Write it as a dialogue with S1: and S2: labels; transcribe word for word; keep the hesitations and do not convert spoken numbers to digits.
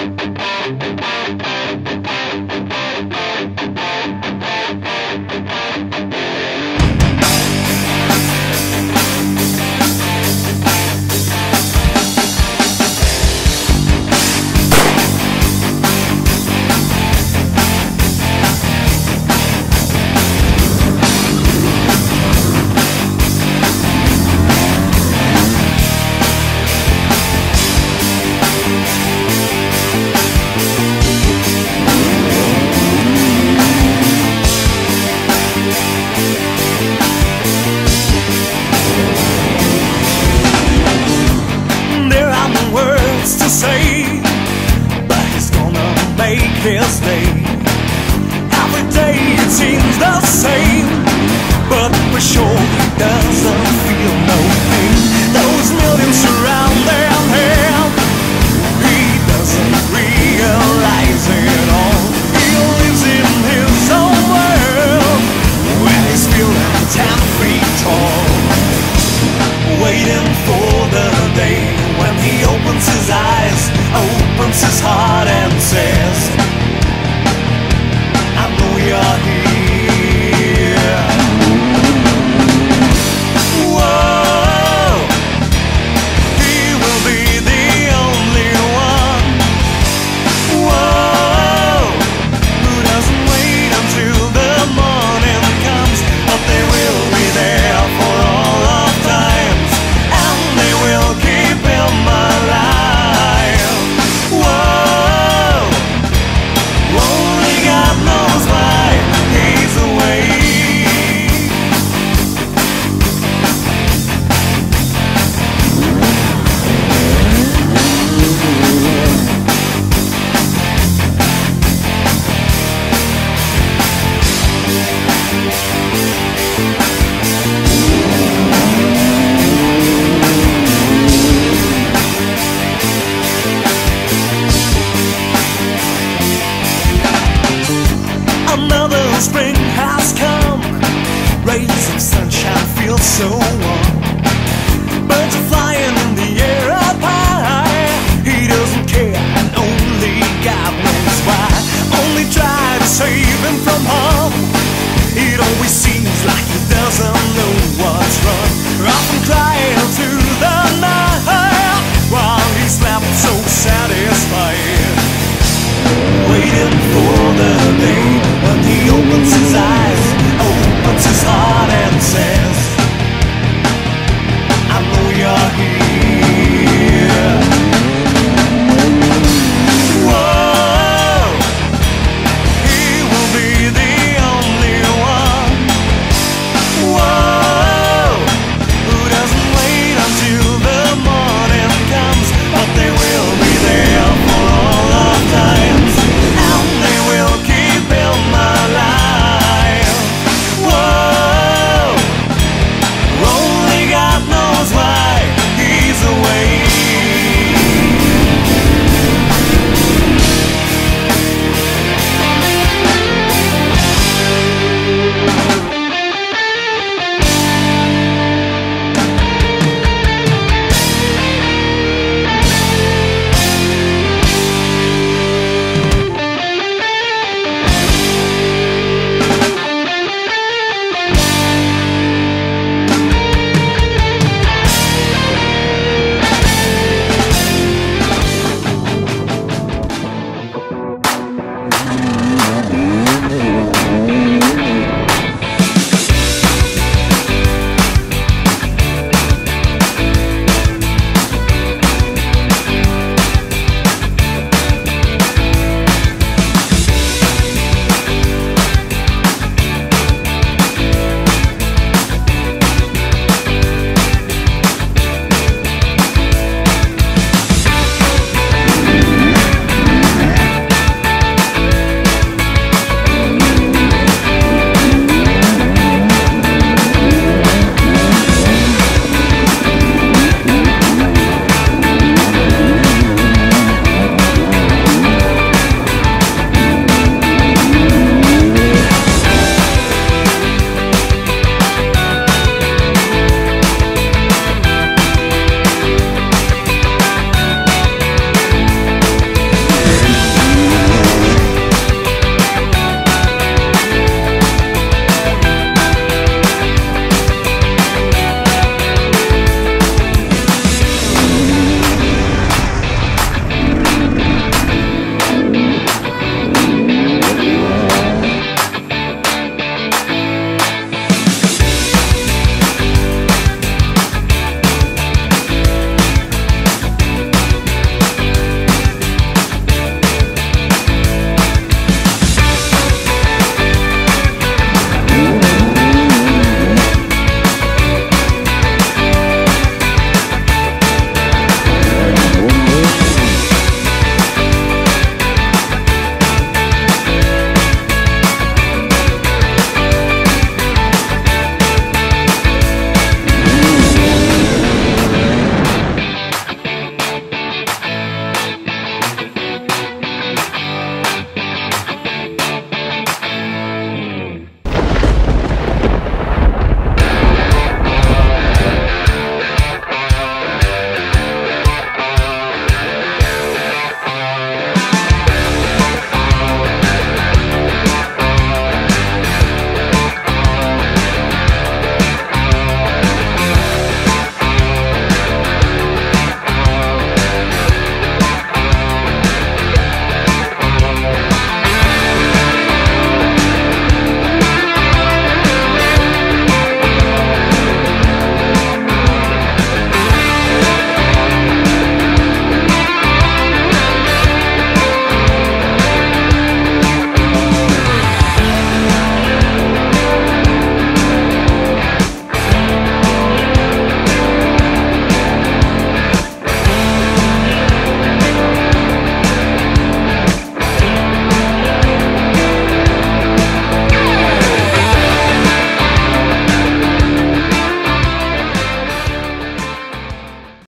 S1: To say, but he's gonna make his day. Every day it seems the same, but we're sure he doesn't feel no pain. Those millions surrounding him, he doesn't realize it all. He lives in his own world, where he's feeling ten feet tall, waiting for the day when he opens his eyes, opens his heart and says, I know you're here. Whoa, he will be the only one. Whoa, who doesn't wait until the morning comes, but they will be there for all of times, and they will keep him alive. Another spring has come, rays of sunshine feel so warm.